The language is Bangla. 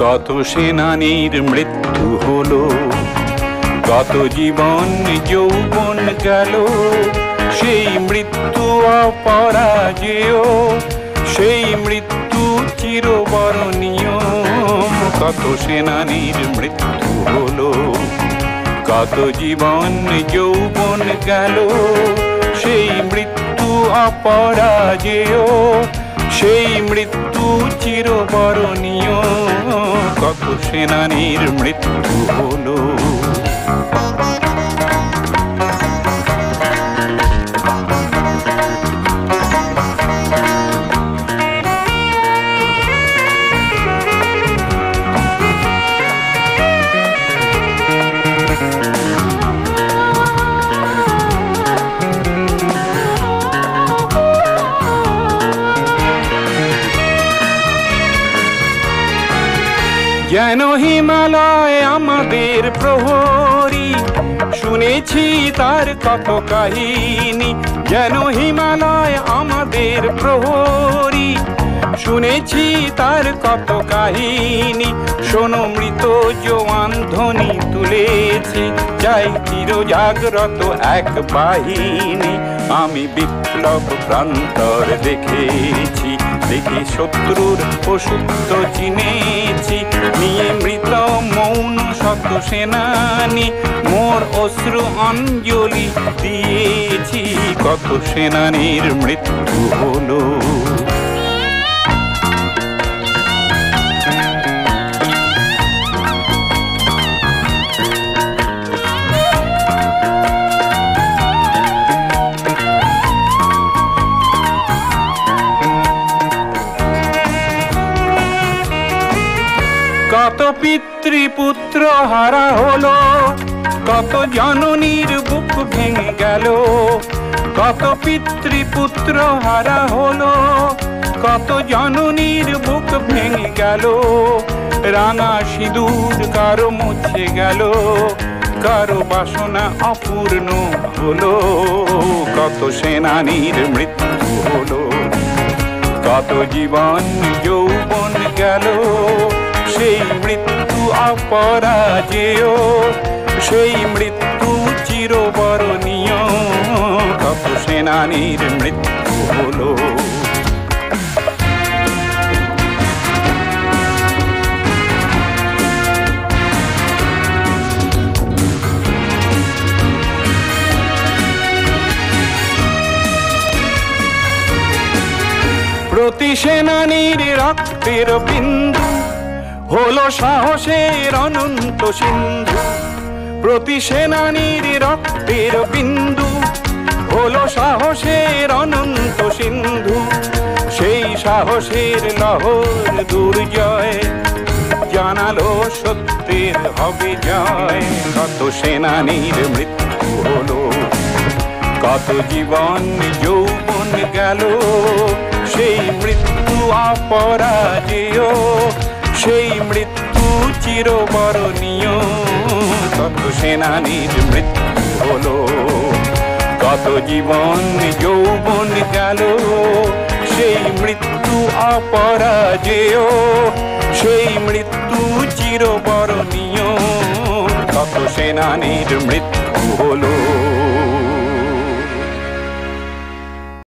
কত সেনানীর মৃত্যু হলো, কত জীবন যৌবন গেল, সেই মৃত্যু অপরাজেয়, সেই মৃত্যু চিরবরণীয়। কত সেনানীর মৃত্যু হলো, কত জীবন যৌবন গেল, সেই মৃত্যু অপরাজেয়, সেই মৃত্যু চিরবরণীয়। কত সেনানীর মৃত্যু হলো। যেন হিমালয় আমাদের প্রহরী, শুনেছি তার কত কাহিনী। যেন হিমালয় আমাদের প্রহরী, শুনেছি তার কত কাহিনী। শোনো মৃত জওয়ান ধ্বনি তুলেছে, যাই চির জাগ্রত এক বাহিনী। আমি বিপ্লব প্রান্তর দেখেছি, দেখি শত্রুর অসুপ্ত চিনেছি। নিয়ে মৃত মৌন শত সেনানী, মোর অশ্রু অঞ্জলি দিয়েছি। কত সেনানীর মৃত্যু হলো। কত পিতৃপুত্র হারা হলো, কত জননীর বুক ভেঙে গেল। কত পিতৃপুত্র হারা হলো, কত জননীর বুক ভেঙে গেল। রাঙা সিঁদুর কারো মুছে গেল, কারো বাসনা অপূর্ণ হলো। কত সেনানীর মৃত্যু হলো, কত জীবন যৌবন গেল, সেই মৃত্যু অপরাজেয়, সেই মৃত্যু চিরবরণীয়। কত সেনানীর মৃত্যু হলো। প্রতি সেনানীর রক্তের বিন্দু হলো সাহসের অনন্ত সিন্ধু। প্রতি সেনানীর রক্তের বিন্দু হলো সাহসের অনন্ত সিন্ধু। সেই সাহসের লহর দুর্জয় জানালো সত্যের হবে জয়। কত সেনানীর মৃত্যু হলো, কত জীবন যৌবন গেল, সেই মৃত্যু অপরাজেয়, সেই মৃত্যু চিরবরণীয়। কত সেনানীর মৃত্যু হলো, কত জীবন যৌবন গেল, সেই মৃত্যু অপরাজেয়, সেই মৃত্যু চিরবরণীয়। কত সেনানীর মৃত্যু হলো।